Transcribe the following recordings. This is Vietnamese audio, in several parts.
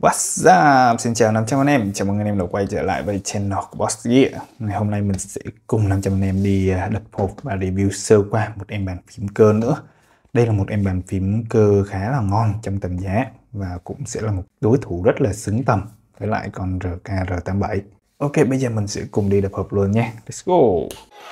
What's up? Xin chào 500 anh em, chào mừng anh em đã quay trở lại với channel của Boss Gear. Ngày hôm nay mình sẽ cùng 500 anh em đi đập hộp và review sơ qua một em bàn phím cơ nữa. Đây là một em bàn phím cơ khá là ngon trong tầm giá và cũng sẽ là một đối thủ rất là xứng tầm với lại con RK R87. Ok, bây giờ mình sẽ cùng đi đập hộp luôn nhé. Let's go!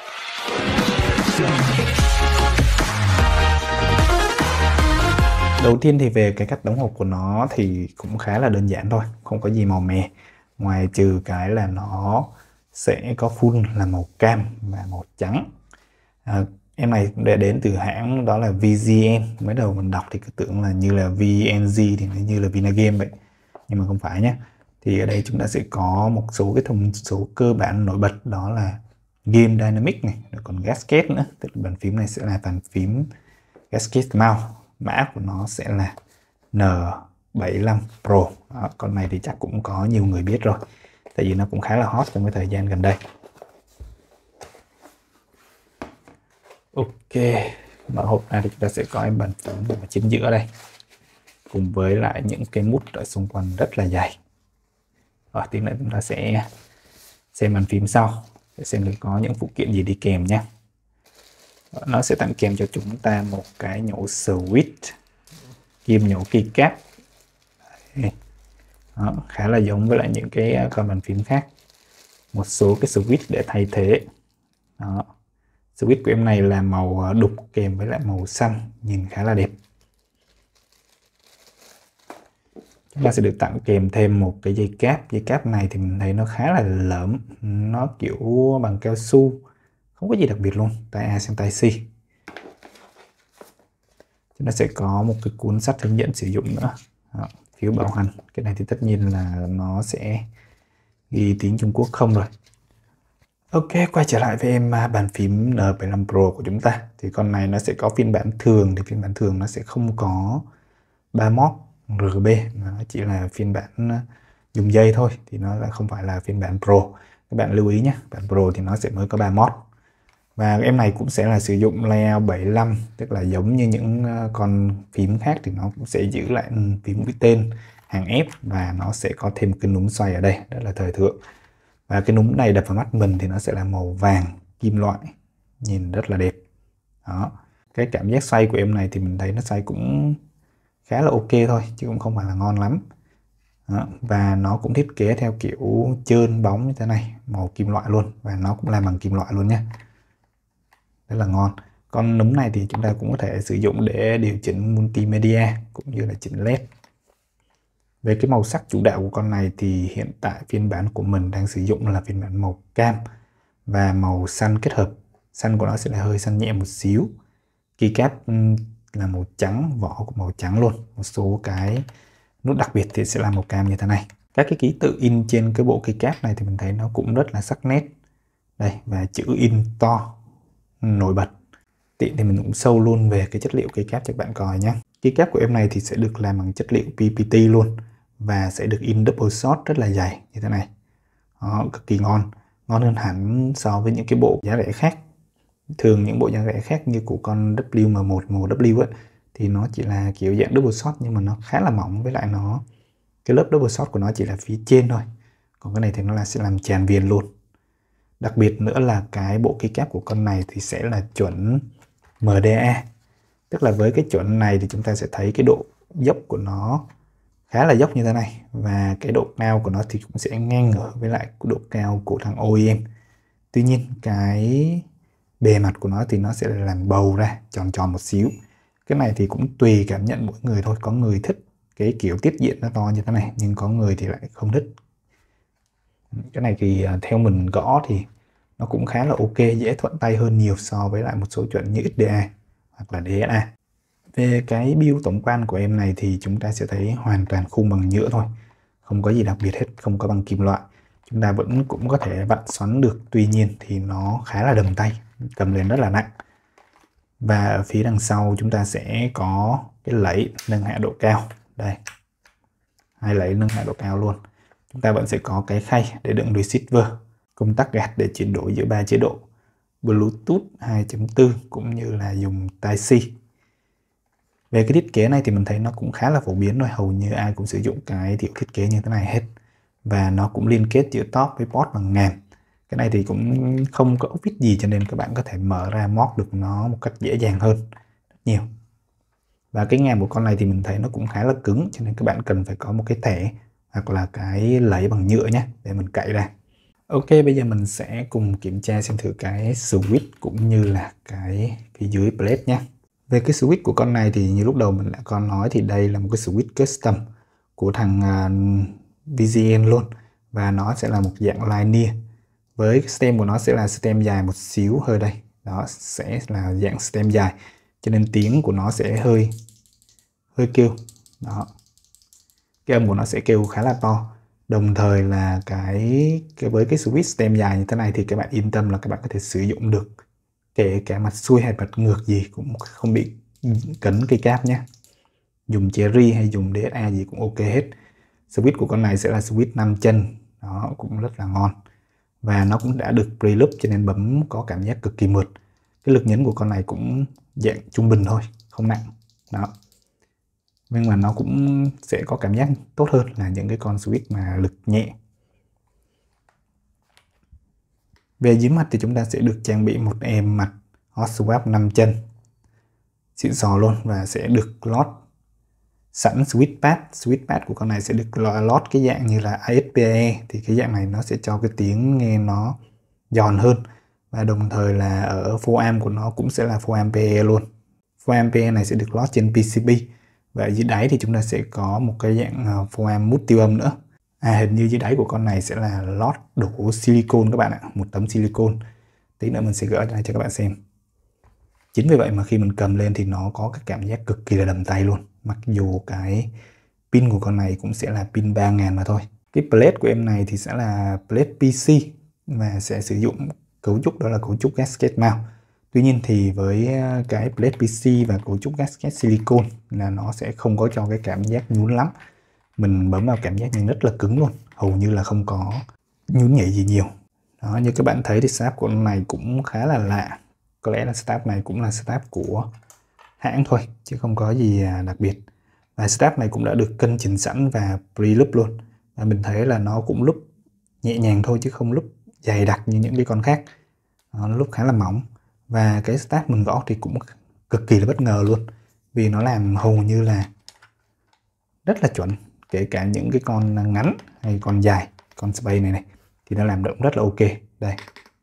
Đầu tiên thì về cái cách đóng hộp của nó thì cũng khá là đơn giản thôi, không có gì màu mè. Ngoài trừ cái là nó sẽ có full là màu cam và màu trắng. Em này đã đến từ hãng đó là VGN. Mới đầu mình đọc thì cứ tưởng là như là VNG thì nó như là Vinagame vậy. Nhưng mà không phải nhé. Thì ở đây chúng ta sẽ có một số cái thông số cơ bản nổi bật, đó là Game Dynamic này, còn Gasket nữa. Tức là bàn phím này sẽ là bàn phím Gasket Mouse. Mã của nó sẽ là N75 Pro. Đó, con này thì chắc cũng có nhiều người biết rồi, tại vì nó cũng khá là hot trong cái thời gian gần đây. Ok, mở hộp ra thì chúng ta sẽ có em bàn phím ở chính giữa đây, cùng với lại những cái mút ở xung quanh rất là dày. Rồi tí nữa chúng ta sẽ xem bàn phím sau để xem được có những phụ kiện gì đi kèm nhé. Nó sẽ tặng kèm cho chúng ta một cái nhổ switch, kim nhổ keycap. Đó, khá là giống với lại những cái con bàn phím khác. Một số cái switch để thay thế. Đó. Switch của em này là màu đục kèm với lại màu xanh, nhìn khá là đẹp. Chúng ta sẽ được tặng kèm thêm một cái dây cáp. Dây cáp này thì mình thấy nó khá là lởm, nó kiểu bằng cao su, không có gì đặc biệt luôn. Tai A sang tai C. Chúng ta sẽ có một cái cuốn sách hướng dẫn sử dụng nữa. Đó, phiếu bảo hành. Cái này thì tất nhiên là nó sẽ ghi tiếng Trung Quốc không rồi. Ok, quay trở lại với em bàn phím N75 Pro của chúng ta. Thì con này nó sẽ có phiên bản thường. Thì phiên bản thường nó sẽ không có 3 mod RGB, mà nó chỉ là phiên bản dùng dây thôi. Thì nó là không phải là phiên bản Pro. Các bạn lưu ý nhé, bản Pro thì nó sẽ mới có 3 mod. Và em này cũng sẽ là sử dụng layout 75, tức là giống như những con phím khác thì nó cũng sẽ giữ lại phím mũi tên hàng ép, và nó sẽ có thêm cái núm xoay ở đây, rất là thời thượng. Và cái núm này đập vào mắt mình thì nó sẽ là màu vàng kim loại, nhìn rất là đẹp. Đó. Cái cảm giác xoay của em này thì mình thấy nó xoay cũng khá là ok thôi, chứ cũng không phải là ngon lắm. Đó. Và nó cũng thiết kế theo kiểu trơn bóng như thế này, màu kim loại luôn, và nó cũng làm bằng kim loại luôn nhé, rất là ngon. Con núm này thì chúng ta cũng có thể sử dụng để điều chỉnh multimedia cũng như là chỉnh LED. Về cái màu sắc chủ đạo của con này thì hiện tại phiên bản của mình đang sử dụng là phiên bản màu cam và màu xanh kết hợp. Xanh của nó sẽ là hơi xanh nhẹ một xíu. Keycap là màu trắng, vỏ cũng màu trắng luôn. Một số cái nút đặc biệt thì sẽ là màu cam như thế này. Các cái ký tự in trên cái bộ keycap này thì mình thấy nó cũng rất là sắc nét. Đây, và chữ in to nổi bật. Tiện thì mình cũng sâu luôn về cái chất liệu keycap cho các bạn coi nhé. Keycap của em này thì sẽ được làm bằng chất liệu PPT luôn, và sẽ được in double shot rất là dày như thế này. Đó, cực kỳ ngon, ngon hơn hẳn so với những cái bộ giá rẻ khác. Thường những bộ giá rẻ khác như của con WM1 màu W ấy, thì nó chỉ là kiểu dạng double shot nhưng mà nó khá là mỏng, với lại nó cái lớp double shot của nó chỉ là phía trên thôi. Còn cái này thì nó là sẽ làm tràn viền luôn. Đặc biệt nữa là cái bộ keycap của con này thì sẽ là chuẩn MDA. Tức là với cái chuẩn này thì chúng ta sẽ thấy cái độ dốc của nó khá là dốc như thế này, và cái độ cao của nó thì cũng sẽ ngang ngửa với lại cái độ cao của thằng OEM. Tuy nhiên cái bề mặt của nó thì nó sẽ làm bầu ra tròn tròn một xíu. Cái này thì cũng tùy cảm nhận mỗi người thôi. Có người thích cái kiểu tiết diện nó to như thế này, nhưng có người thì lại không thích. Cái này thì theo mình gõ thì nó cũng khá là ok, dễ thuận tay hơn nhiều so với lại một số chuẩn như XDA hoặc là DSA. Về cái build tổng quan của em này thì chúng ta sẽ thấy hoàn toàn khung bằng nhựa thôi, không có gì đặc biệt hết, không có bằng kim loại. Chúng ta vẫn cũng có thể vặn xoắn được, tuy nhiên thì nó khá là đầm tay, cầm lên rất là nặng. Và ở phía đằng sau chúng ta sẽ có cái lẫy nâng hạ độ cao. Đây, hai lẫy nâng hạ độ cao luôn. Chúng ta vẫn sẽ có cái khay để đựng receiver, công tắc gạt để chuyển đổi giữa 3 chế độ, Bluetooth 2.4 cũng như là dùng Tai C. Về cái thiết kế này thì mình thấy nó cũng khá là phổ biến rồi, hầu như ai cũng sử dụng cái kiểu thiết kế như thế này hết. Và nó cũng liên kết giữa top với bot bằng ngàm. Cái này thì cũng không có ốc vít gì, cho nên các bạn có thể mở ra mod được nó một cách dễ dàng hơn rất nhiều. Và cái ngàm của con này thì mình thấy nó cũng khá là cứng, cho nên các bạn cần phải có một cái thẻ hoặc là cái lấy bằng nhựa nhé để mình cạy ra. Ok, bây giờ mình sẽ cùng kiểm tra xem thử cái switch cũng như là cái phía dưới plate nhé. Về cái switch của con này thì như lúc đầu mình đã có nói thì đây là một cái switch custom của thằng VGN luôn. Và nó sẽ là một dạng linear. Với cái stem của nó sẽ là stem dài một xíu hơi đây. Đó sẽ là dạng stem dài. Cho nên tiếng của nó sẽ hơi kêu. Đó. Cái âm của nó sẽ kêu khá là to. Đồng thời là với cái switch stem dài như thế này thì các bạn yên tâm là các bạn có thể sử dụng được. Kể cả mặt xuôi hay mặt ngược gì cũng không bị cấn cây cáp nhé. Dùng cherry hay dùng DSA gì cũng ok hết. Switch của con này sẽ là switch 5 chân. Đó cũng rất là ngon. Và nó cũng đã được pre-loop cho nên bấm có cảm giác cực kỳ mượt. Cái lực nhấn của con này cũng dạng trung bình thôi, không nặng. Đó. Nhưng mà nó cũng sẽ có cảm giác tốt hơn là những cái con switch mà lực nhẹ. Về dưới mặt thì chúng ta sẽ được trang bị một em mặt hot swap 5 chân xịn sò luôn, và sẽ được lót sẵn switch pad. Switch pad của con này sẽ được lót cái dạng như là ASPE, thì cái dạng này nó sẽ cho cái tiếng nghe nó giòn hơn. Và đồng thời là ở forearm của nó cũng sẽ là forearm PE luôn. Forearm PE này sẽ được lót trên PCB. Và dưới đáy thì chúng ta sẽ có một cái dạng forearm mút tiêu âm nữa. Hình như dưới đáy của con này sẽ là lót đổ silicon các bạn ạ, một tấm silicon. Tí nữa mình sẽ gỡ ra cho các bạn xem. Chính vì vậy mà khi mình cầm lên thì nó có cái cảm giác cực kỳ là đầm tay luôn. Mặc dù cái pin của con này cũng sẽ là pin 3000 mà thôi. Cái plate của em này thì sẽ là plate PC và sẽ sử dụng cấu trúc đó là cấu trúc gasket mount. Tuy nhiên thì với cái plate PC và cấu trúc gasket silicon là nó sẽ không có cho cái cảm giác nhún lắm. Mình bấm vào cảm giác như rất là cứng luôn, hầu như là không có nhún nhảy gì nhiều. Đó, như các bạn thấy thì setup của con này cũng khá là lạ. Có lẽ là setup này cũng là setup của hãng thôi, chứ không có gì đặc biệt. Và setup này cũng đã được cân chỉnh sẵn và pre-loop luôn. Và mình thấy là nó cũng loop nhẹ nhàng thôi, chứ không loop dày đặc như những cái con khác. Nó loop khá là mỏng. Và cái setup mình gõ thì cũng cực kỳ là bất ngờ luôn. Vì nó làm hầu như là rất là chuẩn. Kể cả những cái con ngắn hay con dài, con space này thì nó làm động rất là ok. Đây.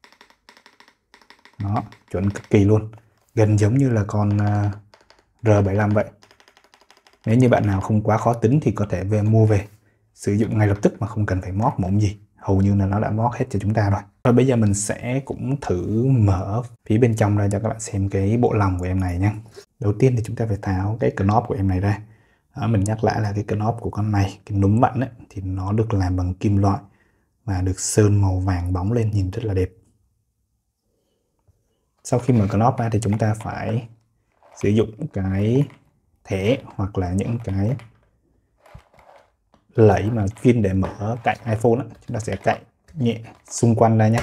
Đó, chuẩn cực kỳ luôn. Gần giống như là con R75 vậy. Nếu như bạn nào không quá khó tính thì có thể mua về sử dụng ngay lập tức mà không cần phải mod mỏng gì. Hầu như là nó đã mod hết cho chúng ta rồi. Rồi bây giờ mình sẽ cũng thử mở phía bên trong ra cho các bạn xem cái bộ lòng của em này nhé. Đầu tiên thì chúng ta phải tháo cái knob của em này ra. Đó, mình nhắc lại là cái knob của con này, cái núm vặn ấy, thì nó được làm bằng kim loại và được sơn màu vàng bóng lên, nhìn rất là đẹp. Sau khi mở knob ra thì chúng ta phải sử dụng cái thẻ hoặc là những cái lẫy mà chuyên để mở cạnh iPhone đó. Chúng ta sẽ cạnh nhẹ xung quanh ra nhé.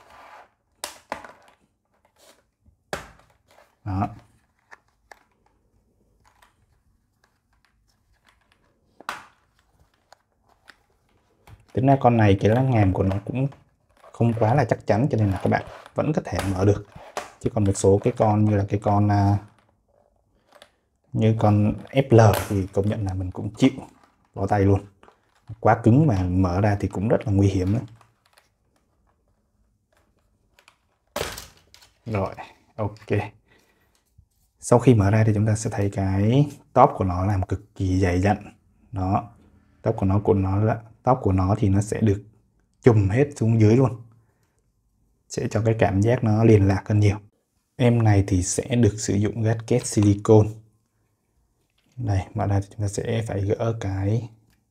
Đó. Tính ra con này cái lá ngàm của nó cũng không quá là chắc chắn, cho nên là các bạn vẫn có thể mở được. Chứ còn một số cái con như là cái con như con FL thì công nhận là mình cũng chịu bỏ tay luôn. Quá cứng mà mở ra thì cũng rất là nguy hiểm đấy. Rồi, ok. Sau khi mở ra thì chúng ta sẽ thấy cái top của nó làm cực kỳ dày dặn. Đó. Top của nó thì nó sẽ được chùm hết xuống dưới luôn. Sẽ cho cái cảm giác nó liền lạc hơn nhiều. Em này thì sẽ được sử dụng gasket silicon. Đây, mở ra thì chúng ta sẽ phải gỡ cái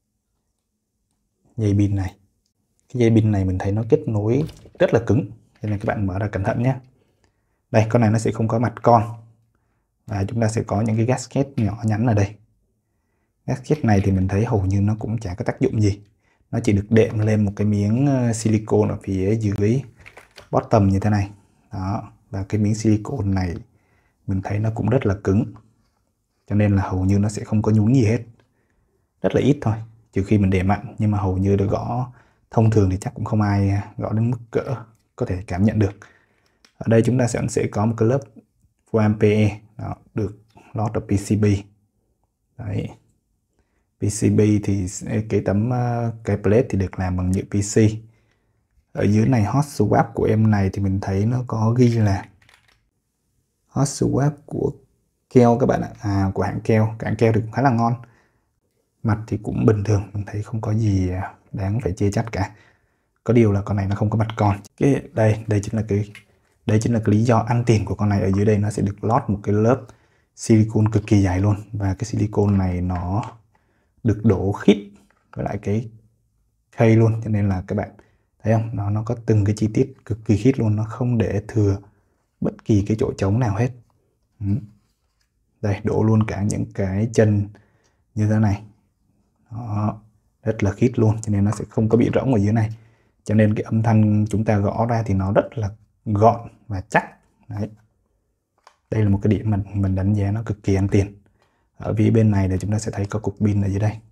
dây pin này. Cái dây pin này mình thấy nó kết nối rất là cứng, cho nên các bạn mở ra cẩn thận nhé. Đây, con này nó sẽ không có mặt con. Và chúng ta sẽ có những cái gasket nhỏ nhắn ở đây. Gasket này thì mình thấy hầu như nó cũng chả có tác dụng gì. Nó chỉ được đệm lên một cái miếng silicon ở phía dưới bottom như thế này. Đó. Và cái miếng silicon này mình thấy nó cũng rất là cứng. cho nên là hầu như nó sẽ không có nhún gì hết, rất là ít thôi, trừ khi mình để mạnh, nhưng mà hầu như được gõ thông thường thì chắc cũng không ai gõ đến mức cỡ có thể cảm nhận được. Ở đây chúng ta sẽ có một cái lớp foam PE đó, được lót ở PCB. Đấy. PCB thì cái plate thì được làm bằng nhựa PC. Ở dưới này hot swap của em này thì mình thấy nó có ghi là hot swap của keo các bạn ạ, của hãng keo. Hãng keo thì cũng khá là ngon. Mặt thì cũng bình thường, mình thấy không có gì đáng phải chê trách cả. Có điều là con này nó không có mặt con. Đây chính là cái lý do ăn tiền của con này. Ở dưới đây nó sẽ được lót một cái lớp silicon cực kỳ dày luôn, và cái silicon này nó được đổ khít với lại cái khay luôn, cho nên là các bạn thấy không, nó có từng cái chi tiết cực kỳ khít luôn, nó không để thừa bất kỳ cái chỗ trống nào hết. Đây, đổ luôn cả những cái chân như thế này. Đó, rất là khít luôn, cho nên nó sẽ không có bị rỗng ở dưới này, cho nên cái âm thanh chúng ta gõ ra thì nó rất là gọn và chắc. Đấy, đây là một cái điểm mình đánh giá nó cực kỳ ăn tiền. Ở phía bên này thì chúng ta sẽ thấy có cục pin ở dưới đây.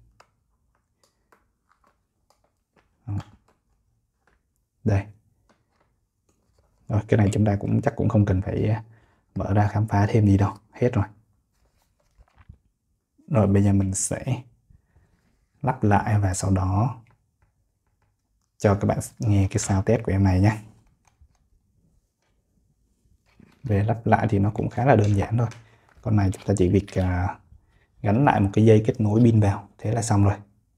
Đây. Rồi, cái này chúng ta chắc cũng không cần phải mở ra khám phá thêm gì đâu, hết rồi. Rồi bây giờ mình sẽ lắp lại và sau đó cho các bạn nghe cái sound test của em này nhé. Về lắp lại thì nó cũng khá là đơn giản thôi. Con này chúng ta chỉ việc gắn lại một cái dây kết nối pin vào, thế là xong rồi.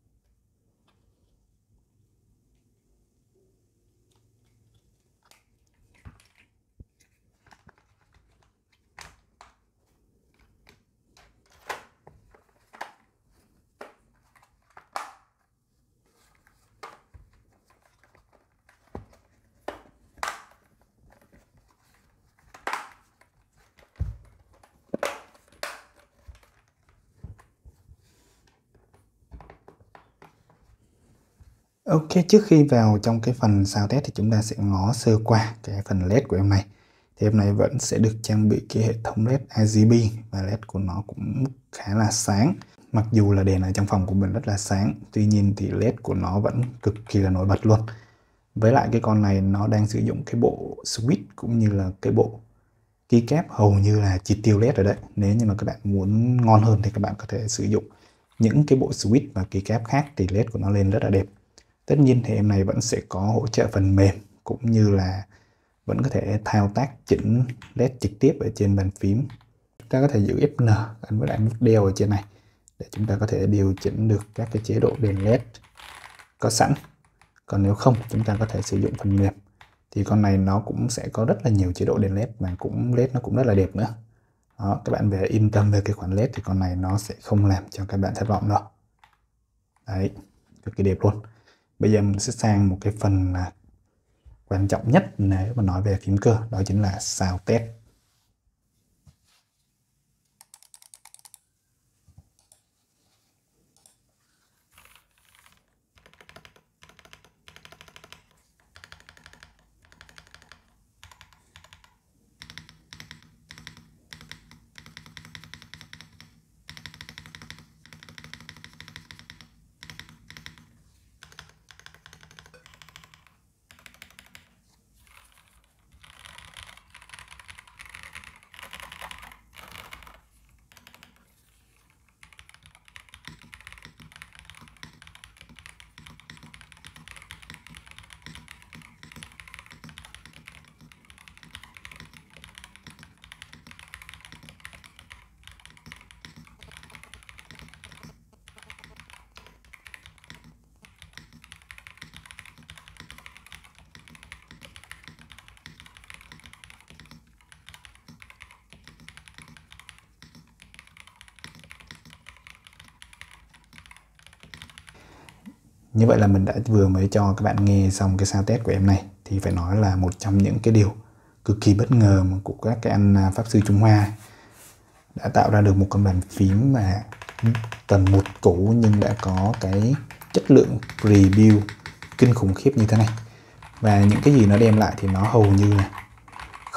Ok, trước khi vào trong cái phần sound test thì chúng ta sẽ ngó sơ qua cái phần LED của em này. Thì em này vẫn sẽ được trang bị cái hệ thống LED RGB và LED của nó cũng khá là sáng. Mặc dù là đèn ở trong phòng của mình rất là sáng, tuy nhiên thì LED của nó vẫn cực kỳ là nổi bật luôn. Với lại cái con này nó đang sử dụng cái bộ switch cũng như là cái bộ keycap hầu như là triệt tiêu LED rồi đấy. Nếu như mà các bạn muốn ngon hơn thì các bạn có thể sử dụng những cái bộ switch và keycap khác thì LED của nó lên rất là đẹp. Tất nhiên thì em này vẫn sẽ có hỗ trợ phần mềm cũng như là vẫn có thể thao tác chỉnh LED trực tiếp ở trên bàn phím. Chúng ta có thể giữ Fn gắn với lại nút đeo ở trên này để chúng ta có thể điều chỉnh được các cái chế độ đèn LED có sẵn. Còn nếu không, chúng ta có thể sử dụng phần mềm. Thì con này nó cũng sẽ có rất là nhiều chế độ đèn LED mà LED nó cũng rất là đẹp nữa. Đó, các bạn về yên tâm về cái khoản LED thì con này nó sẽ không làm cho các bạn thất vọng đâu. Đấy, cực kỳ đẹp luôn. Bây giờ mình sẽ sang một cái phần quan trọng nhất nếu mà nói về phím cơ, đó chính là sound test. Như vậy là mình đã vừa mới cho các bạn nghe xong cái sound test của em này. Thì phải nói là một trong những cái điều cực kỳ bất ngờ mà của các cái anh Pháp Sư Trung Hoa đã tạo ra được một con bàn phím mà tầm một củ nhưng đã có cái chất lượng preview kinh khủng khiếp như thế này. Và những cái gì nó đem lại thì nó hầu như là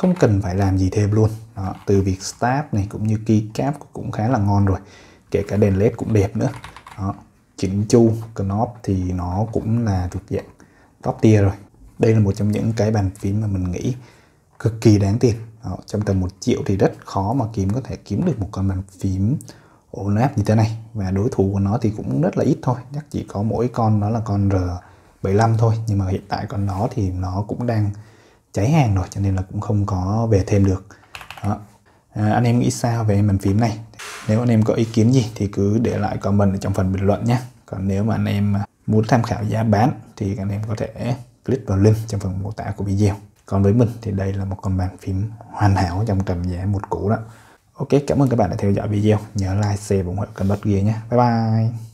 không cần phải làm gì thêm luôn. Đó, từ việc start này cũng như keycap cũng khá là ngon rồi, kể cả đèn led cũng đẹp nữa. Đó, chỉnh chu knob thì nó cũng là thuộc dạng top tier rồi. Đây là một trong những cái bàn phím mà mình nghĩ cực kỳ đáng tiền. Đó, trong tầm 1 triệu thì rất khó mà có thể kiếm được một con bàn phím ổn áp như thế này, và đối thủ của nó thì cũng rất là ít thôi, chắc chỉ có mỗi con đó là con R75 thôi, nhưng mà hiện tại con đó thì nó cũng đang cháy hàng rồi cho nên là cũng không có về thêm được. Đó. Anh em nghĩ sao về bàn phím này? Nếu anh em có ý kiến gì thì cứ để lại comment ở trong phần bình luận nhé. Còn nếu mà anh em muốn tham khảo giá bán thì anh em có thể click vào link trong phần mô tả của video. Còn với mình thì đây là một con bàn phím hoàn hảo trong tầm giá 1 củ đó. Ok, cảm ơn các bạn đã theo dõi video. Nhớ like, share và ủng hộ kênh Bot Gear nhé. Bye bye.